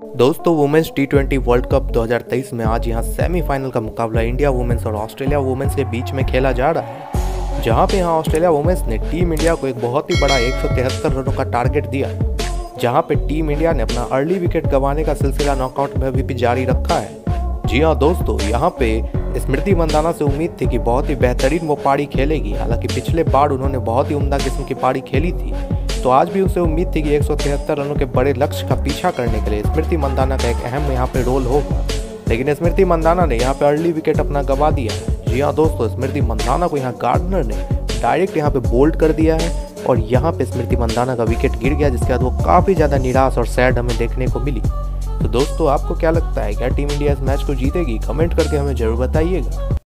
दोस्तों वुमेन्स टी20 world cup 2023 में आज यहाँ सेमीफाइनल का मुकाबला इंडिया वुमेन्स और ऑस्ट्रेलिया वुमेन्स के बीच में खेला जा रहा है, जहाँ पे यहाँ ऑस्ट्रेलिया वुमेन्स ने टीम इंडिया को एक बहुत ही बड़ा 173 रनों का टारगेट दिया, जहाँ पे टीम इंडिया ने अपना अर्ली विकेट गंवाने का सिलसिला नॉकआउट में भी जारी रखा है। जी हाँ दोस्तों, यहाँ पे स्मृति मंदाना से उम्मीद थी कि बहुत ही बेहतरीन वो पारी खेलेगी। हालांकि पिछले बार उन्होंने बहुत ही उम्दा किस्म की पारी खेली थी, तो आज भी उसे उम्मीद थी कि 173 रनों के बड़े लक्ष्य का पीछा करने के लिए स्मृति मंदाना का एक अहम यहाँ पे रोल होगा। लेकिन स्मृति मंदाना ने यहाँ पे अर्ली विकेट अपना गंवा दिया है। जी हाँ दोस्तों, स्मृति मंदाना को यहाँ गार्डनर ने डायरेक्ट यहाँ पे बोल्ड कर दिया है और यहाँ पे स्मृति मंदाना का विकेट गिर गया, जिसके बाद वो काफ़ी ज़्यादा निराश और सैड हमें देखने को मिली। तो दोस्तों आपको क्या लगता है, क्या टीम इंडिया इस मैच को जीतेगी? कमेंट करके हमें जरूर बताइएगा।